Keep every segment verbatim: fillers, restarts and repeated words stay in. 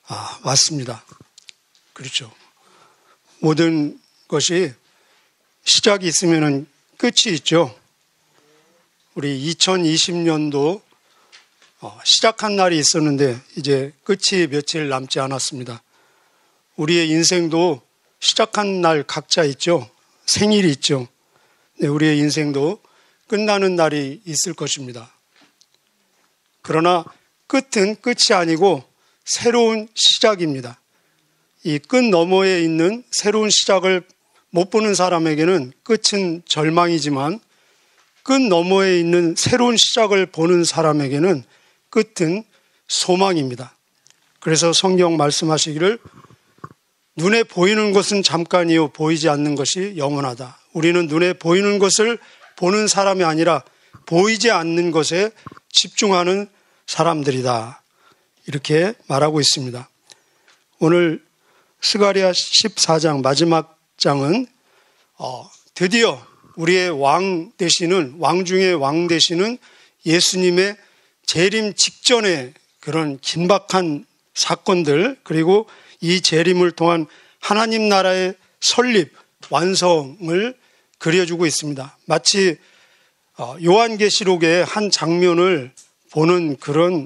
아, 왔습니다. 그렇죠. 모든 것이 시작이 있으면 끝이 있죠. 우리 이천이십 년도 시작한 날이 있었는데 이제 끝이 며칠 남지 않았습니다. 우리의 인생도 시작한 날 각자 있죠. 생일이 있죠. 네, 우리의 인생도 끝나는 날이 있을 것입니다. 그러나 끝은 끝이 아니고 새로운 시작입니다. 이 끝 너머에 있는 새로운 시작을 못 보는 사람에게는 끝은 절망이지만 끝 너머에 있는 새로운 시작을 보는 사람에게는 끝은 소망입니다. 그래서 성경 말씀하시기를 눈에 보이는 것은 잠깐이요 보이지 않는 것이 영원하다. 우리는 눈에 보이는 것을 보는 사람이 아니라 보이지 않는 것에 집중하는 사람들이다. 이렇게 말하고 있습니다. 오늘 스가랴 십사 장 마지막 장은 어, 드디어 우리의 왕 되시는 왕 중의 왕 되시는 예수님의 재림 직전의 그런 긴박한 사건들, 그리고 이 재림을 통한 하나님 나라의 설립, 완성을 그려주고 있습니다. 마치 요한계시록의 한 장면을 보는 그런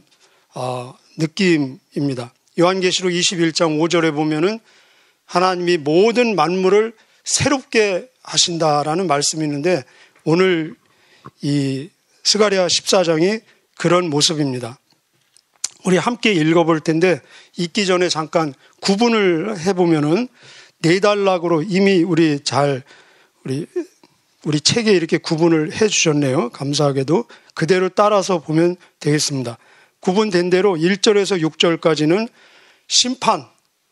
느낌입니다. 요한계시록 이십일 장 오 절에 보면은 하나님이 모든 만물을 새롭게 하신다라는 말씀이 있는데 오늘 이 스가랴 십사 장이 그런 모습입니다. 우리 함께 읽어볼 텐데 읽기 전에 잠깐 구분을 해보면은 네 단락으로 이미 우리 잘 우리 우리 책에 이렇게 구분을 해주셨네요. 감사하게도 그대로 따라서 보면 되겠습니다. 구분된 대로 일 절에서 육 절까지는 심판,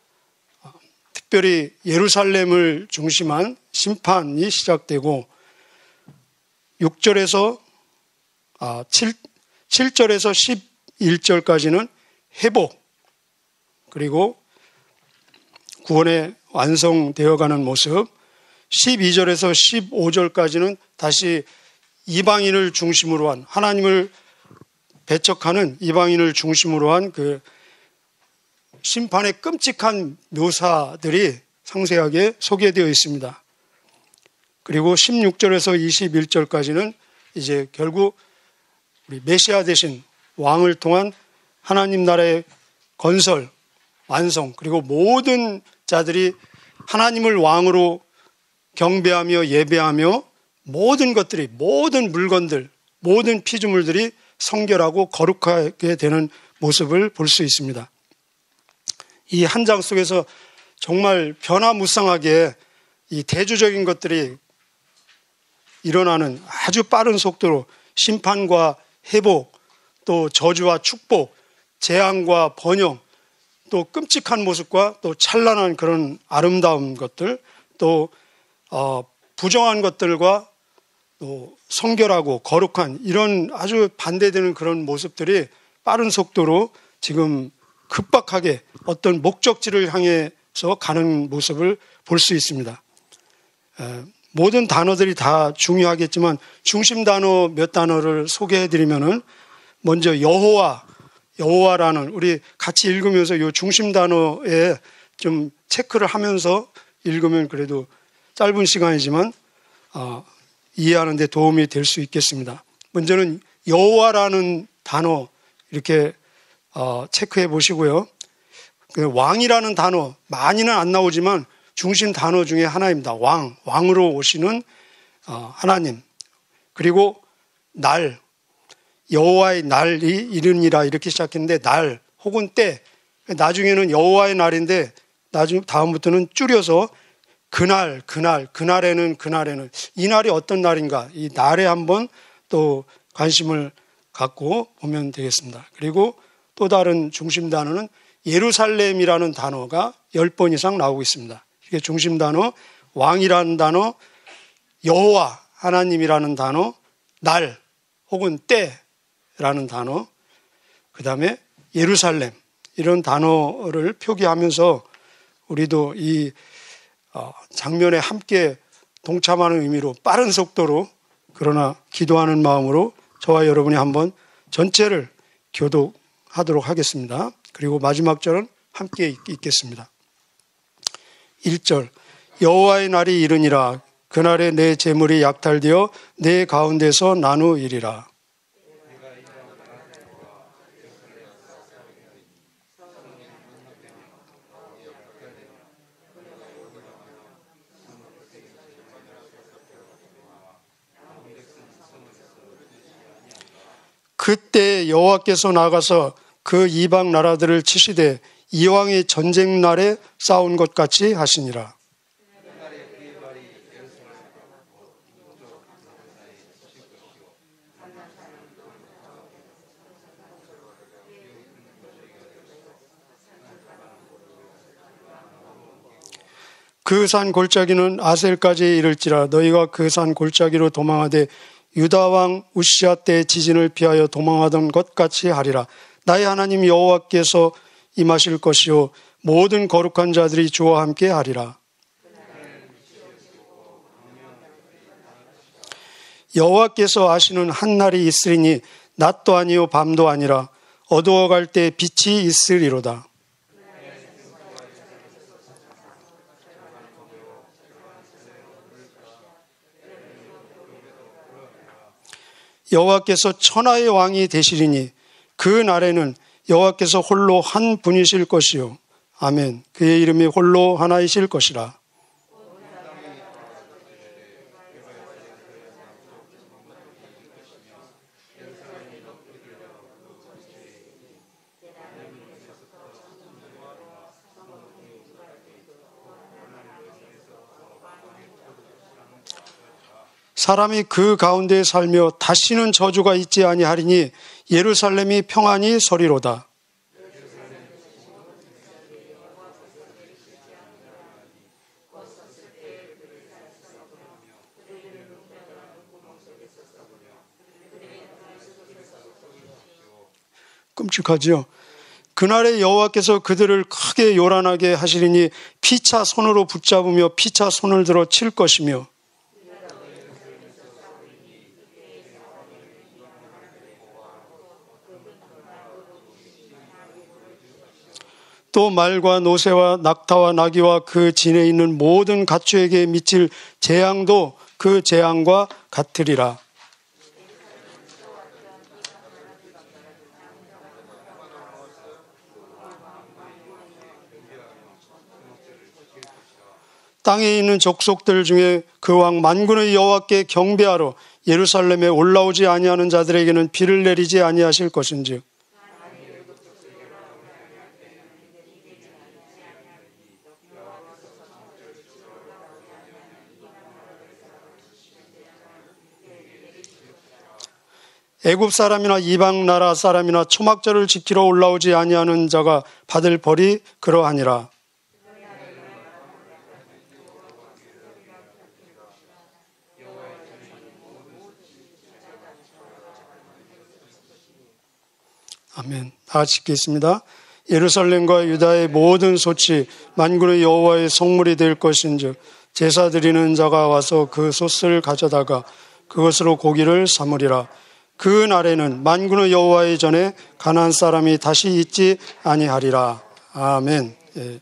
특별히 예루살렘을 중심한 심판이 시작되고 육 절에서 아, 칠, 칠 절에서 십일 절까지는 회복, 그리고 구원의 완성되어가는 모습, 십이 절에서 십오 절까지는 다시 이방인을 중심으로 한, 하나님을 배척하는 이방인을 중심으로 한 그 심판의 끔찍한 묘사들이 상세하게 소개되어 있습니다. 그리고 십육 절에서 이십일 절까지는 이제 결국 우리 메시아 되신 왕을 통한 하나님 나라의 건설, 완성, 그리고 모든 자들이 하나님을 왕으로 경배하며 예배하며 모든 것들이, 모든 물건들, 모든 피조물들이 성결하고 거룩하게 되는 모습을 볼 수 있습니다. 이 한 장 속에서 정말 변화무쌍하게 이 대조적인 것들이 일어나는 아주 빠른 속도로 심판과 회복, 또 저주와 축복, 재앙과 번영, 또 끔찍한 모습과 또 찬란한 그런 아름다운 것들, 또 어, 부정한 것들과 또 성결하고 거룩한 이런 아주 반대되는 그런 모습들이 빠른 속도로 지금 급박하게 어떤 목적지를 향해서 가는 모습을 볼 수 있습니다. 에, 모든 단어들이 다 중요하겠지만 중심 단어 몇 단어를 소개해드리면은 먼저 여호와, 여호와라는, 우리 같이 읽으면서 이 중심 단어에 좀 체크를 하면서 읽으면 그래도 짧은 시간이지만 어, 이해하는 데 도움이 될 수 있겠습니다. 먼저는 여호와라는 단어 이렇게 어, 체크해 보시고요. 그 왕이라는 단어 많이는 안 나오지만 중심 단어 중에 하나입니다. 왕, 왕으로 오시는 어, 하나님. 그리고 날, 여호와의 날이 이르니라 이렇게 시작했는데 날 혹은 때, 나중에는 여호와의 날인데 나중 다음부터는 줄여서 그날, 그날, 그날에는 그날에는 이 날이 어떤 날인가, 이 날에 한번 또 관심을 갖고 보면 되겠습니다. 그리고 또 다른 중심 단어는 예루살렘이라는 단어가 열 번 이상 나오고 있습니다. 이게 중심 단어, 왕이라는 단어, 여호와 하나님이라는 단어, 날 혹은 때라는 단어, 그 다음에 예루살렘, 이런 단어를 표기하면서 우리도 이 장면에 함께 동참하는 의미로 빠른 속도로, 그러나 기도하는 마음으로 저와 여러분이 한번 전체를 교독하도록 하겠습니다. 그리고 마지막 절은 함께 읽겠습니다. 일 절 여호와의 날이 이르니라. 그날에 내 재물이 약탈되어 내 가운데서 나누이리라. 그때 여호와께서 나가서 그 이방 나라들을 치시되 이왕의 전쟁 날에 싸운 것 같이 하시니라. 그 산 골짜기는 아셀까지 이를지라. 너희가 그 산 골짜기로 도망하되 유다 왕 우시야 때 지진을 피하여 도망하던 것 같이 하리라. 나의 하나님 여호와께서 임하실 것이요 모든 거룩한 자들이 주와 함께 하리라. 여호와께서 아시는 한 날이 있으리니 낮도 아니요 밤도 아니라 어두워갈 때 빛이 있으리로다. 여호와께서 천하의 왕이 되시리니 그 날에는 여호와께서 홀로 한 분이실 것이요 아멘. 그의 이름이 홀로 하나이실 것이라. 사람이 그 가운데 살며 다시는 저주가 있지 아니하리니 예루살렘이 평안히 서리로다. 끔찍하죠. 그날에 여호와께서 그들을 크게 요란하게 하시리니 피차 손으로 붙잡으며 피차 손을 들어 칠 것이며 또 말과 노새와 낙타와 나귀와 그 진에 있는 모든 가축에게 미칠 재앙도 그 재앙과 같으리라. 땅에 있는 족속들 중에 그 왕 만군의 여호와께 경배하러 예루살렘에 올라오지 아니하는 자들에게는 비를 내리지 아니하실 것인즉 애굽 사람이나 이방 나라 사람이나 초막절을 지키러 올라오지 아니하는 자가 받을 벌이 그러하니라. 아멘. 다 같이 읽겠습니다. 예루살렘과 유다의 모든 솥이 만군의 여호와의 성물이 될 것인즉 제사 드리는 자가 와서 그 솥을 가져다가 그것으로 고기를 삼으리라. 그 날에는 만군의 여호와의 전에 가나안 사람이 다시 있지 아니하리라. 아멘. 예.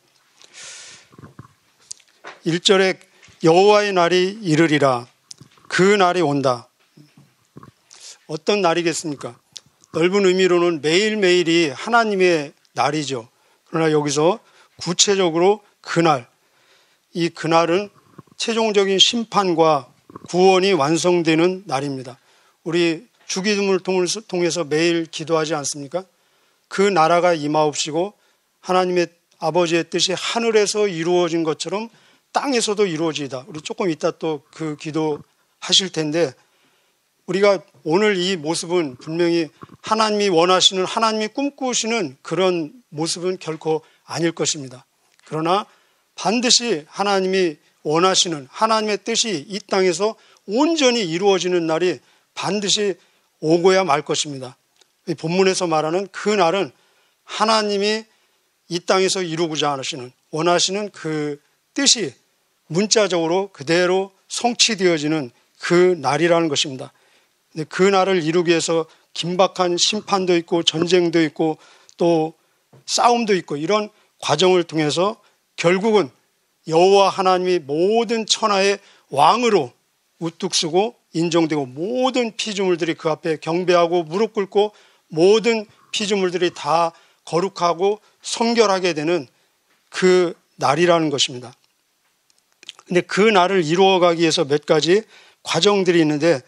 일 절에 여호와의 날이 이르리라. 그 날이 온다. 어떤 날이겠습니까? 넓은 의미로는 매일매일이 하나님의 날이죠. 그러나 여기서 구체적으로 그날, 이 그날은 최종적인 심판과 구원이 완성되는 날입니다. 우리 주기도문을 통해서 매일 기도하지 않습니까? 그 나라가 임하옵시고 하나님의 아버지의 뜻이 하늘에서 이루어진 것처럼 땅에서도 이루어지이다. 우리 조금 이따 또 그 기도 하실 텐데 우리가 오늘 이 모습은 분명히 하나님이 원하시는, 하나님이 꿈꾸시는 그런 모습은 결코 아닐 것입니다. 그러나 반드시 하나님이 원하시는 하나님의 뜻이 이 땅에서 온전히 이루어지는 날이 반드시 오고야 말 것입니다. 본문에서 말하는 그 날은 하나님이 이 땅에서 이루고자 하시는, 원하시는 그 뜻이 문자적으로 그대로 성취되어지는 그 날이라는 것입니다. 근데 그 날을 이루기 위해서 긴박한 심판도 있고 전쟁도 있고 또 싸움도 있고 이런 과정을 통해서 결국은 여호와 하나님이 모든 천하의 왕으로 우뚝 서고 인정되고 모든 피조물들이 그 앞에 경배하고 무릎 꿇고 모든 피조물들이 다 거룩하고 성결하게 되는 그 날이라는 것입니다. 근데 그 날을 이루어가기 위해서 몇 가지 과정들이 있는데,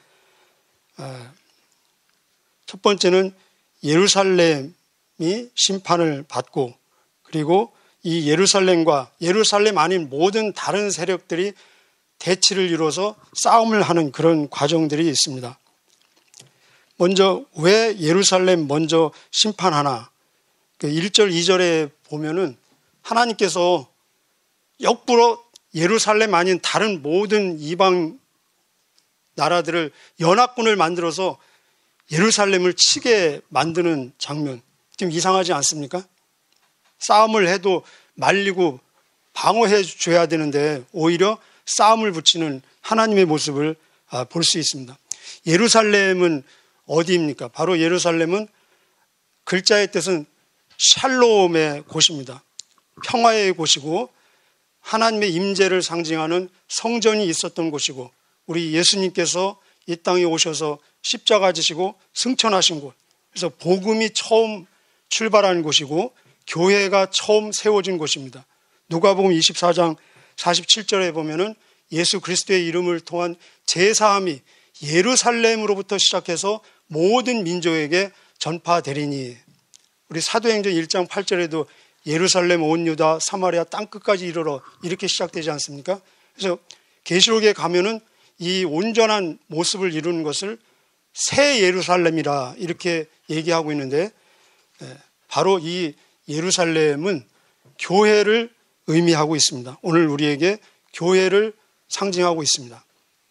첫 번째는 예루살렘이 심판을 받고, 그리고 이 예루살렘과 예루살렘 아닌 모든 다른 세력들이 대치를 이루어서 싸움을 하는 그런 과정들이 있습니다. 먼저 왜 예루살렘 먼저 심판하나? 일 절, 이 절에 보면은 하나님께서 역부로 예루살렘 아닌 다른 모든 이방 나라들을 연합군을 만들어서 예루살렘을 치게 만드는 장면, 좀 이상하지 않습니까? 싸움을 해도 말리고 방어해 줘야 되는데 오히려 싸움을 붙이는 하나님의 모습을 볼 수 있습니다. 예루살렘은 어디입니까? 바로 예루살렘은 글자의 뜻은 샬롬의 곳입니다. 평화의 곳이고 하나님의 임재를 상징하는 성전이 있었던 곳이고, 우리 예수님께서 이 땅에 오셔서 십자가 지시고 승천하신 곳, 그래서 복음이 처음 출발한 곳이고 교회가 처음 세워진 곳입니다. 누가복음 이십사 장 사십칠 절에 보면은 예수 그리스도의 이름을 통한 제사함이 예루살렘으로부터 시작해서 모든 민족에게 전파되리니, 우리 사도행전 일 장 팔 절에도 예루살렘 온 유다 사마리아 땅끝까지 이르러 이렇게 시작되지 않습니까? 그래서 계시록에 가면은 이 온전한 모습을 이루는 것을 새 예루살렘이라 이렇게 얘기하고 있는데, 바로 이 예루살렘은 교회를 의미하고 있습니다. 오늘 우리에게 교회를 상징하고 있습니다.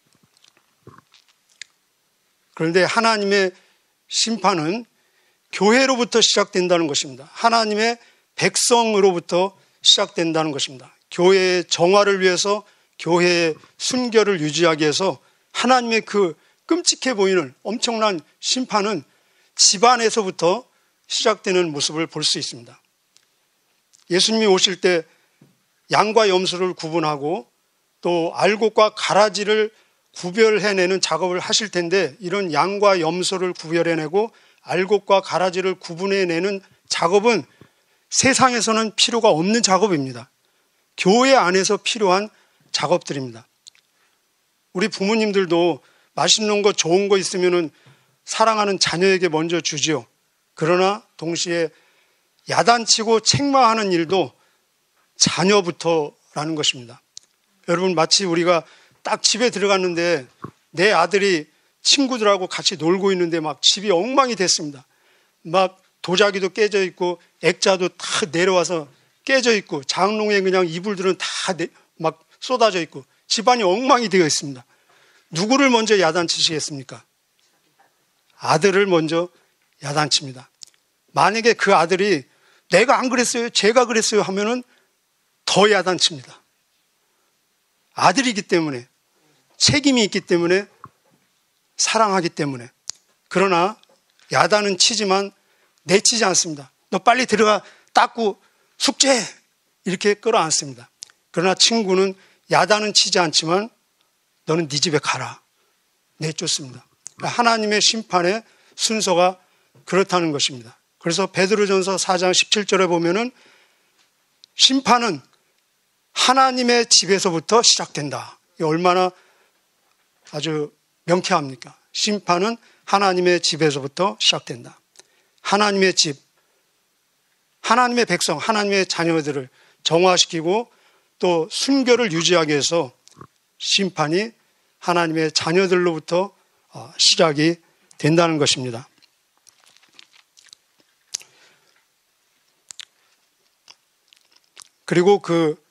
그런데 하나님의 심판은 교회로부터 시작된다는 것입니다. 하나님의 백성으로부터 시작된다는 것입니다. 교회의 정화를 위해서, 교회의 순결을 유지하기 위해서 하나님의 그 끔찍해 보이는 엄청난 심판은 집안에서부터 시작되는 모습을 볼 수 있습니다. 예수님이 오실 때 양과 염소를 구분하고 또 알곡과 가라지를 구별해내는 작업을 하실 텐데, 이런 양과 염소를 구별해내고 알곡과 가라지를 구분해내는 작업은 세상에서는 필요가 없는 작업입니다. 교회 안에서 필요한 작업들입니다. 우리 부모님들도 맛있는 거 좋은 거 있으면은 사랑하는 자녀에게 먼저 주지요. 그러나 동시에 야단치고 책망하는 일도 자녀부터라는 것입니다. 여러분, 마치 우리가 딱 집에 들어갔는데 내 아들이 친구들하고 같이 놀고 있는데 막 집이 엉망이 됐습니다. 막 도자기도 깨져 있고 액자도 다 내려와서 깨져 있고 장롱에 그냥 이불들은 다 막 쏟아져 있고 집안이 엉망이 되어 있습니다. 누구를 먼저 야단치시겠습니까? 아들을 먼저 야단칩니다. 만약에 그 아들이 내가 안 그랬어요, 제가 그랬어요 하면은 더 야단칩니다. 아들이기 때문에, 책임이 있기 때문에, 사랑하기 때문에. 그러나 야단은 치지만 내치지 않습니다. 너 빨리 들어가 닦고 숙제 이렇게 끌어안습니다. 그러나 친구는 야단은 치지 않지만 너는 네 집에 가라, 내쫓습니다. 하나님의 심판의 순서가 그렇다는 것입니다. 그래서 베드로전서 사 장 십칠 절에 보면은 심판은 하나님의 집에서부터 시작된다. 이게 얼마나 아주 명쾌합니까? 심판은 하나님의 집에서부터 시작된다. 하나님의 집, 하나님의 백성, 하나님의 자녀들을 정화시키고 또 순결을 유지하기 위해서 심판이 하나님의 자녀들로부터 시작이 된다는 것입니다. 그리고 그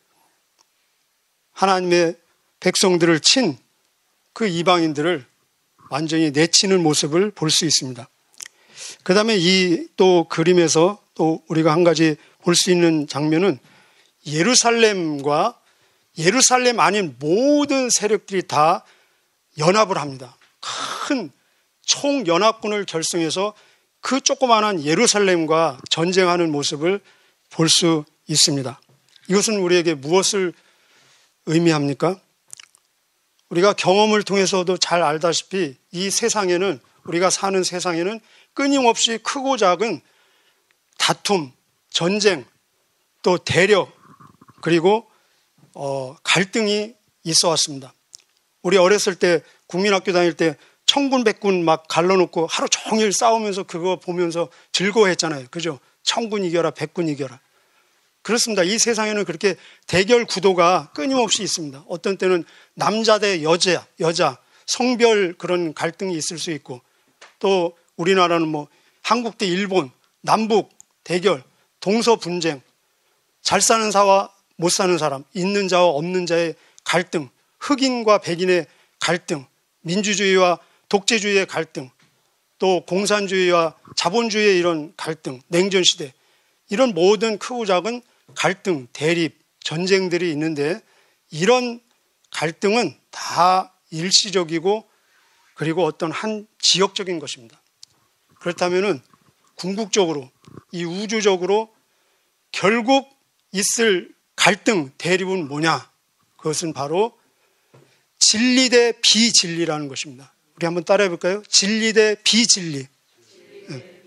하나님의 백성들을 친 그 이방인들을 완전히 내치는 모습을 볼 수 있습니다. 그 다음에 이 또 그림에서 또 우리가 한 가지 볼 수 있는 장면은 예루살렘과 예루살렘 아닌 모든 세력들이 다 연합을 합니다. 큰 총연합군을 결성해서 그 조그마한 예루살렘과 전쟁하는 모습을 볼 수 있습니다. 이것은 우리에게 무엇을 의미합니까? 우리가 경험을 통해서도 잘 알다시피 이 세상에는, 우리가 사는 세상에는 끊임없이 크고 작은 다툼, 전쟁, 또 대력, 그리고 어, 갈등이 있어 왔습니다. 우리 어렸을 때 국민학교 다닐 때 청군 백군 막 갈라놓고 하루 종일 싸우면서 그거 보면서 즐거워했잖아요. 그죠? 청군 이겨라, 백군 이겨라. 그렇습니다. 이 세상에는 그렇게 대결 구도가 끊임없이 있습니다. 어떤 때는 남자 대 여자, 여자, 성별 그런 갈등이 있을 수 있고, 또 우리나라는 뭐 한국 대 일본, 남북 대결, 동서 분쟁, 잘 사는 사와 못 사는 사람, 있는 자와 없는 자의 갈등, 흑인과 백인의 갈등, 민주주의와 독재주의의 갈등, 또 공산주의와 자본주의의 이런 갈등, 냉전시대, 이런 모든 크고 작은 갈등, 대립, 전쟁들이 있는데, 이런 갈등은 다 일시적이고 그리고 어떤 한 지역적인 것입니다. 그렇다면은 궁극적으로, 이 우주적으로 결국 있을 갈등, 대립은 뭐냐? 그것은 바로 진리 대 비진리라는 것입니다. 우리 한번 따라해 볼까요? 진리 대 비진리. 네.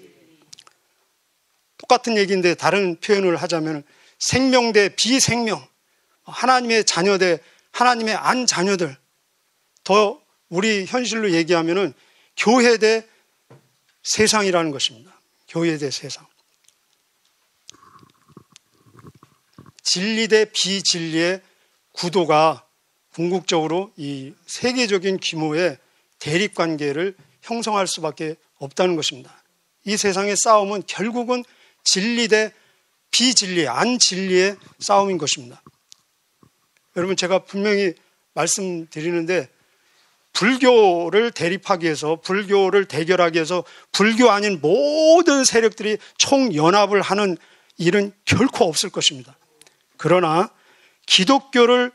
똑같은 얘기인데 다른 표현을 하자면 생명 대 비생명, 하나님의 자녀 대 하나님의 안 자녀들, 더 우리 현실로 얘기하면은 교회 대 세상이라는 것입니다. 교회 대 세상. 진리 대 비진리의 구도가 궁극적으로 이 세계적인 규모의 대립관계를 형성할 수밖에 없다는 것입니다. 이 세상의 싸움은 결국은 진리 대 비진리, 안 진리의 싸움인 것입니다. 여러분, 제가 분명히 말씀드리는데, 불교를 대립하기 위해서, 불교를 대결하기 위해서 불교 아닌 모든 세력들이 총연합을 하는 일은 결코 없을 것입니다. 그러나 기독교를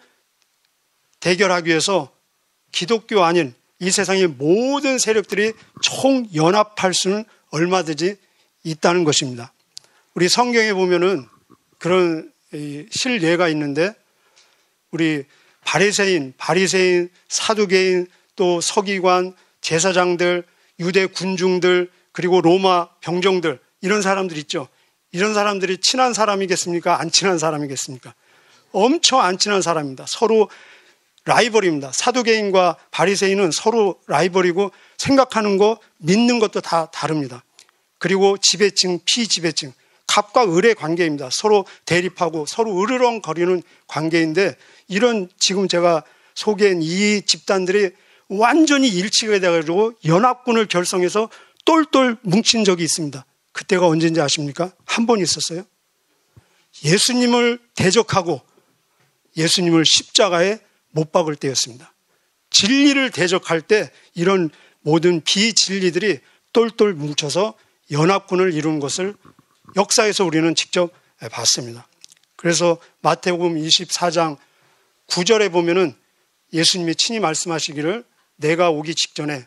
대결하기 위해서 기독교 아닌 이 세상의 모든 세력들이 총연합할 수는 얼마든지 있다는 것입니다. 우리 성경에 보면은 그런 실례가 있는데, 우리 바리새인, 바리새인, 사두개인, 또 서기관, 제사장들, 유대 군중들, 그리고 로마 병정들, 이런 사람들 있죠. 이런 사람들이 친한 사람이겠습니까? 안 친한 사람이겠습니까? 엄청 안 친한 사람입니다. 서로 라이벌입니다. 사두개인과 바리새인은 서로 라이벌이고 생각하는 거, 믿는 것도 다 다릅니다. 그리고 지배층, 피지배층, 갑과 을의 관계입니다. 서로 대립하고 서로 으르렁거리는 관계인데, 이런 지금 제가 소개한 이 집단들이 완전히 일치가 돼가지고 연합군을 결성해서 똘똘 뭉친 적이 있습니다. 그때가 언제인지 아십니까? 한 번 있었어요. 예수님을 대적하고 예수님을 십자가에 못 박을 때였습니다. 진리를 대적할 때 이런 모든 비진리들이 똘똘 뭉쳐서 연합군을 이룬 것을 역사에서 우리는 직접 봤습니다. 그래서 마태복음 이십사 장 구 절에 보면은 예수님이 친히 말씀하시기를, 내가 오기 직전에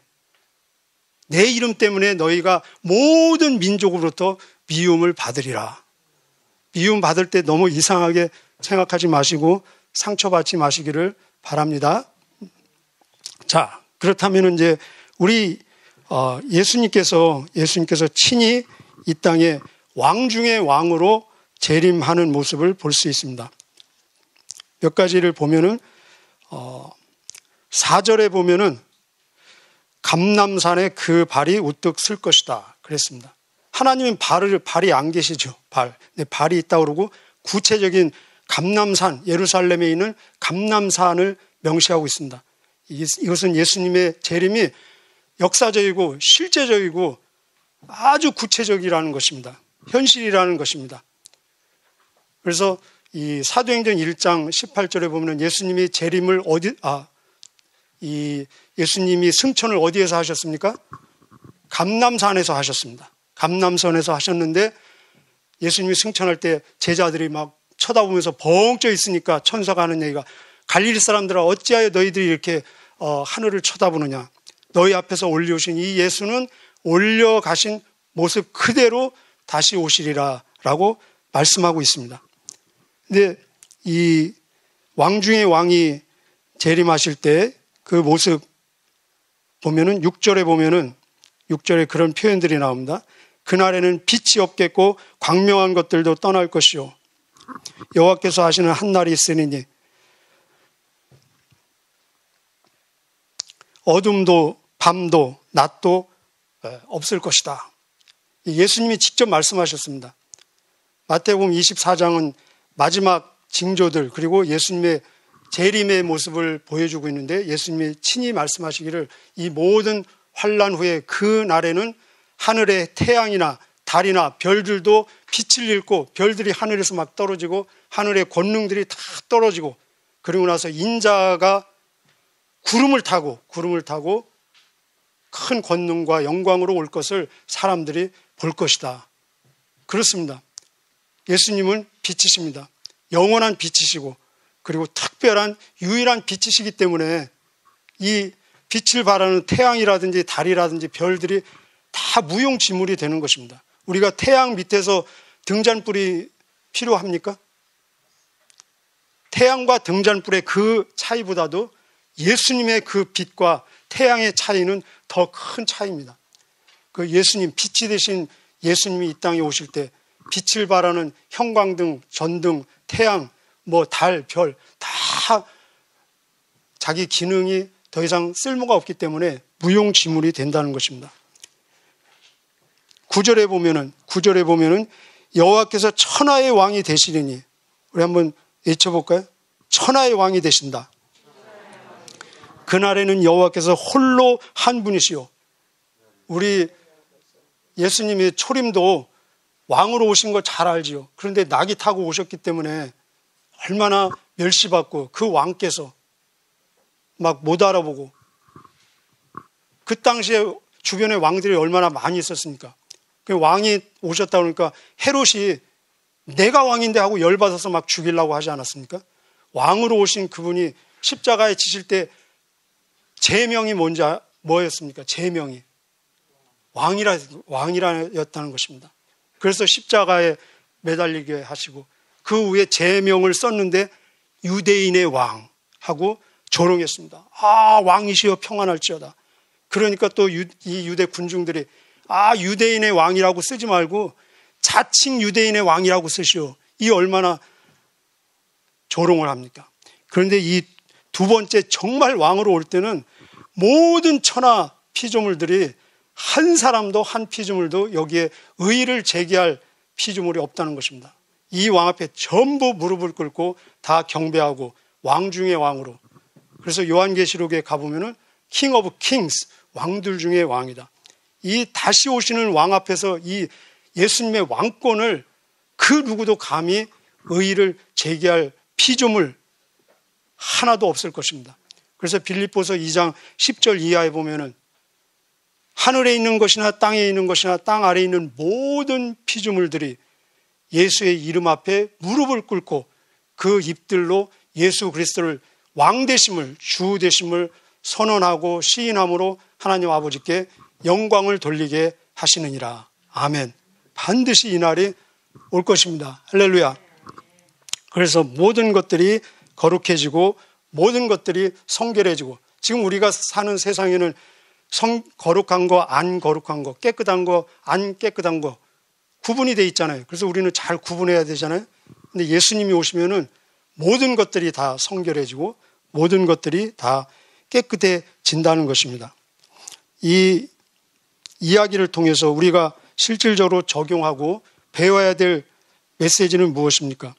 내 이름 때문에 너희가 모든 민족으로부터 미움을 받으리라. 미움 받을 때 너무 이상하게 생각하지 마시고 상처받지 마시기를 바랍니다. 자, 그렇다면 이제 우리 예수님께서 예수님께서 친히 이 땅에 왕 중의 왕으로 재림하는 모습을 볼 수 있습니다. 몇 가지를 보면은 어, 사 절에 보면은 감람산에 그 발이 우뚝 설 것이다 그랬습니다. 하나님은 발을, 발이 안 계시죠. 발. 네, 발이 있다고 그러고 구체적인 감람산, 예루살렘에 있는 감람산을 명시하고 있습니다. 이것은 예수님의 재림이 역사적이고 실제적이고 아주 구체적이라는 것입니다. 현실이라는 것입니다. 그래서 이 사도행전 일 장 십팔 절에 보면 예수님이 재림을 어디, 아, 이 예수님이 승천을 어디에서 하셨습니까? 감람산에서 하셨습니다. 감람산에서 하셨는데 예수님이 승천할 때 제자들이 막 쳐다보면서 벙쪄 있으니까 천사가 하는 얘기가, 갈릴리 사람들아 어찌하여 너희들이 이렇게 어, 하늘을 쳐다보느냐. 너희 앞에서 올려오신 이 예수는 올려가신 모습 그대로 다시 오시리라 라고 말씀하고 있습니다. 근데 이 왕 중의 왕이 재림하실 때 그 모습 보면은 육 절에 보면은 육 절에 그런 표현들이 나옵니다. 그날에는 빛이 없겠고 광명한 것들도 떠날 것이요 여호와께서 하시는 한 날이 있으니 어둠도 밤도 낮도 없을 것이다. 예수님이 직접 말씀하셨습니다. 마태복음 이십사 장은 마지막 징조들 그리고 예수님의 재림의 모습을 보여주고 있는데 예수님이 친히 말씀하시기를 이 모든 환난 후에 그 날에는 하늘의 태양이나 달이나 별들도 빛을 잃고 별들이 하늘에서 막 떨어지고 하늘의 권능들이 다 떨어지고 그리고 나서 인자가 구름을 타고 구름을 타고 큰 권능과 영광으로 올 것을 사람들이 볼 것이다. 그렇습니다. 예수님은 빛이십니다. 영원한 빛이시고 그리고 특별한 유일한 빛이시기 때문에 이 빛을 발하는 태양이라든지 달이라든지 별들이 다 무용지물이 되는 것입니다. 우리가 태양 밑에서 등잔불이 필요합니까? 태양과 등잔불의 그 차이보다도 예수님의 그 빛과 태양의 차이는 더 큰 차이입니다. 그 예수님, 빛이 되신 예수님이 이 땅에 오실 때 빛을 발하는 형광등, 전등, 태양, 뭐 달, 별 다 자기 기능이 더 이상 쓸모가 없기 때문에 무용지물이 된다는 것입니다. 구 절에 보면은 구 절에 보면은 여호와께서 천하의 왕이 되시리니 우리 한번 외쳐볼까요? 천하의 왕이 되신다. 그날에는 여호와께서 홀로 한 분이시요. 우리 예수님의 초림도 왕으로 오신 거 잘 알지요. 그런데 낙이 타고 오셨기 때문에 얼마나 멸시받고 그 왕께서 막 못 알아보고 그 당시에 주변에 왕들이 얼마나 많이 있었습니까? 그 왕이 오셨다 그러니까 헤롯이 내가 왕인데 하고 열받아서 막 죽이려고 하지 않았습니까? 왕으로 오신 그분이 십자가에 지실 때 제명이 뭔지 뭐였습니까? 제명이 왕이라 왕이라였다는 것입니다. 그래서 십자가에 매달리게 하시고 그 위에 제명을 썼는데 유대인의 왕 하고 조롱했습니다. 아, 왕이시여 평안할지어다. 그러니까 또 이 유대 군중들이 아, 유대인의 왕이라고 쓰지 말고 자칭 유대인의 왕이라고 쓰시오. 이 얼마나 조롱을 합니까? 그런데 이 두 번째 정말 왕으로 올 때는 모든 천하 피조물들이 한 사람도 한 피조물도 여기에 의의를 제기할 피조물이 없다는 것입니다. 이 왕 앞에 전부 무릎을 꿇고 다 경배하고 왕 중의 왕으로. 그래서 요한계시록에 가보면은 킹 오브 킹스, 왕들 중의 왕이다. 이 다시 오시는 왕 앞에서 이 예수님의 왕권을 그 누구도 감히 의의를 제기할 피조물 하나도 없을 것입니다. 그래서 빌립보서 이 장 십 절 이하에 보면은 하늘에 있는 것이나 땅에 있는 것이나 땅 아래에 있는 모든 피조물들이 예수의 이름 앞에 무릎을 꿇고 그 입들로 예수 그리스도를 왕 되심을, 주 되심을 선언하고 시인함으로 하나님 아버지께 영광을 돌리게 하시느니라. 아멘. 반드시 이 날이 올 것입니다. 할렐루야. 그래서 모든 것들이 거룩해지고 모든 것들이 성결해지고 지금 우리가 사는 세상에는 성, 거룩한 거, 안 거룩한 거, 깨끗한 거, 안 깨끗한 거 구분이 돼 있잖아요. 그래서 우리는 잘 구분해야 되잖아요. 근데 예수님이 오시면은 모든 것들이 다 성결해지고 모든 것들이 다 깨끗해진다는 것입니다. 이 이야기를 통해서 우리가 실질적으로 적용하고 배워야 될 메시지는 무엇입니까?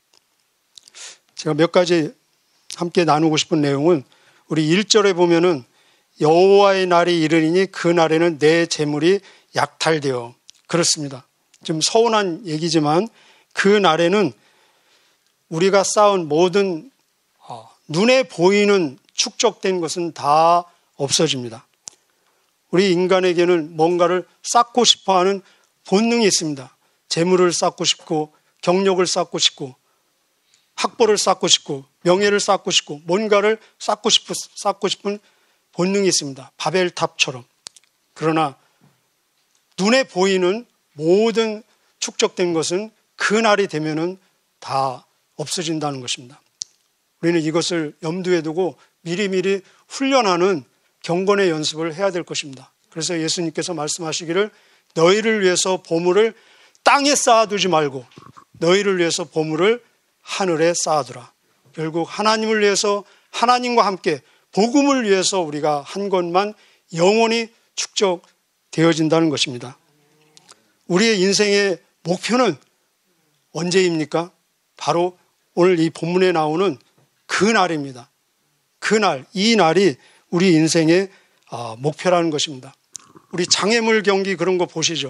제가 몇 가지 함께 나누고 싶은 내용은 우리 일 절에 보면은 여호와의 날이 이르리니 그 날에는 내 재물이 약탈되어. 그렇습니다. 좀 서운한 얘기지만 그 날에는 우리가 쌓은 모든 눈에 보이는 축적된 것은 다 없어집니다. 우리 인간에게는 뭔가를 쌓고 싶어하는 본능이 있습니다. 재물을 쌓고 싶고 경력을 쌓고 싶고 학벌을 쌓고 싶고 명예를 쌓고 싶고 뭔가를 쌓고 싶은, 쌓고 싶은 본능이 있습니다. 바벨탑처럼. 그러나 눈에 보이는 모든 축적된 것은 그 날이 되면은 다 없어진다는 것입니다. 우리는 이것을 염두에 두고 미리미리 훈련하는 경건의 연습을 해야 될 것입니다. 그래서 예수님께서 말씀하시기를 너희를 위해서 보물을 땅에 쌓아두지 말고 너희를 위해서 보물을 하늘에 쌓아두라. 결국 하나님을 위해서 하나님과 함께 복음을 위해서 우리가 한 것만 영원히 축적되어진다는 것입니다. 우리의 인생의 목표는 언제입니까? 바로 오늘 이 본문에 나오는 그날입니다. 그날, 이 날이 우리 인생의 목표라는 것입니다. 우리 장애물 경기 그런 거 보시죠.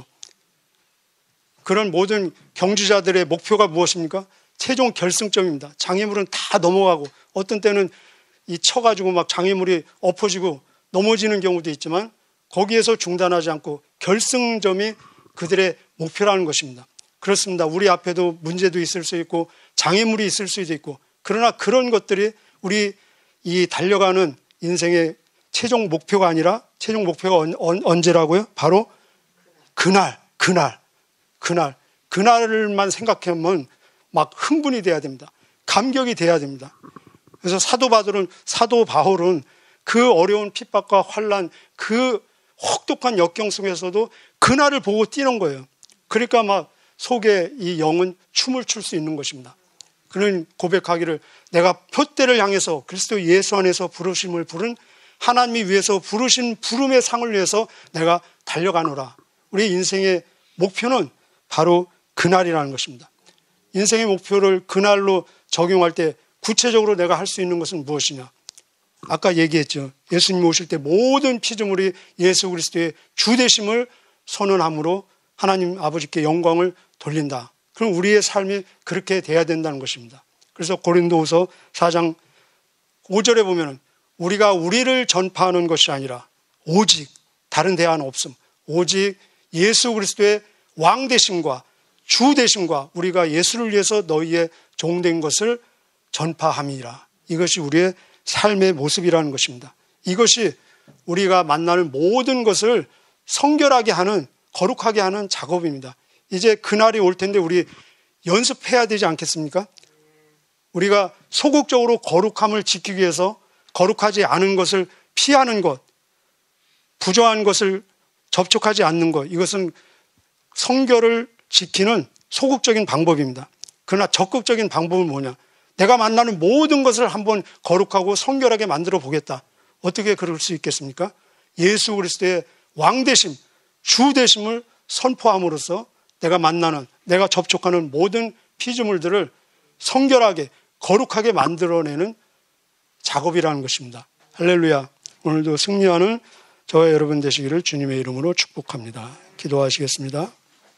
그런 모든 경주자들의 목표가 무엇입니까? 최종 결승점입니다. 장애물은 다 넘어가고 어떤 때는 이 쳐가지고 막 장애물이 엎어지고 넘어지는 경우도 있지만 거기에서 중단하지 않고 결승점이 그들의 목표라는 것입니다. 그렇습니다. 우리 앞에도 문제도 있을 수 있고 장애물이 있을 수도 있고 그러나 그런 것들이 우리 이 달려가는 인생의 최종 목표가 아니라 최종 목표가 언, 언, 언제라고요? 바로 그날, 그날, 그날, 그날만 생각하면 막 흥분이 돼야 됩니다. 감격이 돼야 됩니다. 그래서 사도 바울은, 사도 바울은 그 어려운 핍박과 환난, 그 혹독한 역경 속에서도 그날을 보고 뛰는 거예요. 그러니까 막 속에 이 영은 춤을 출 수 있는 것입니다. 그는 고백하기를 내가 표대를 향해서 그리스도 예수 안에서 부르심을 부른 하나님이 위해서 부르신 부름의 상을 위해서 내가 달려가노라. 우리 인생의 목표는 바로 그날이라는 것입니다. 인생의 목표를 그날로 적용할 때 구체적으로 내가 할 수 있는 것은 무엇이냐? 아까 얘기했죠. 예수님 오실 때 모든 피조물이 예수 그리스도의 주 되심을 선언함으로 하나님 아버지께 영광을 돌린다. 그럼 우리의 삶이 그렇게 돼야 된다는 것입니다. 그래서 고린도후서 사 장 오 절에 보면은 우리가 우리를 전파하는 것이 아니라 오직 다른 대안은 없음. 오직 예수 그리스도의 왕 되심과 주 되심과 우리가 예수를 위해서 너희의 종된 것을 전파함이라. 이것이 우리의 삶의 모습이라는 것입니다. 이것이 우리가 만나는 모든 것을 성결하게 하는, 거룩하게 하는 작업입니다. 이제 그날이 올 텐데 우리 연습해야 되지 않겠습니까? 우리가 소극적으로 거룩함을 지키기 위해서 거룩하지 않은 것을 피하는 것, 부정한 것을 접촉하지 않는 것, 이것은 성결을 지키는 소극적인 방법입니다. 그러나 적극적인 방법은 뭐냐? 내가 만나는 모든 것을 한번 거룩하고 성결하게 만들어 보겠다. 어떻게 그럴 수 있겠습니까? 예수 그리스도의 왕 되심, 주 되심을 선포함으로써 내가 만나는, 내가 접촉하는 모든 피조물들을 성결하게, 거룩하게 만들어내는 작업이라는 것입니다. 할렐루야. 오늘도 승리하는 저와 여러분 되시기를 주님의 이름으로 축복합니다. 기도하시겠습니다.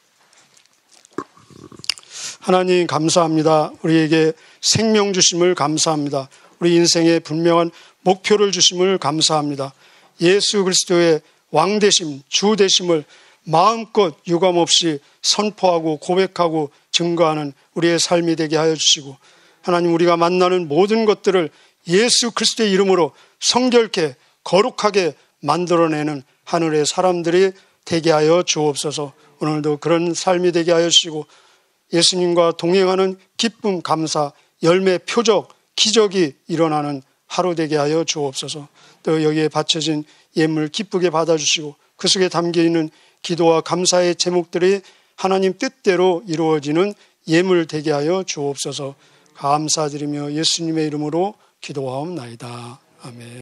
하나님 감사합니다. 우리에게 생명 주심을 감사합니다. 우리 인생에 분명한 목표를 주심을 감사합니다. 예수 그리스도의 왕 되심, 주 되심을 마음껏 유감없이 선포하고 고백하고 증거하는 우리의 삶이 되게 하여 주시고, 하나님 우리가 만나는 모든 것들을 예수 그리스도의 이름으로 성결케 거룩하게 만들어내는 하늘의 사람들이 되게 하여 주옵소서. 오늘도 그런 삶이 되게 하여 주시고 예수님과 동행하는 기쁨, 감사, 열매, 표적, 기적이 일어나는 하루 되게 하여 주옵소서. 또 여기에 바쳐진 예물 기쁘게 받아주시고 그 속에 담겨있는 기도와 감사의 제목들이 하나님 뜻대로 이루어지는 예물 되게 하여 주옵소서. 감사드리며 예수님의 이름으로 기도하옵나이다. 아멘.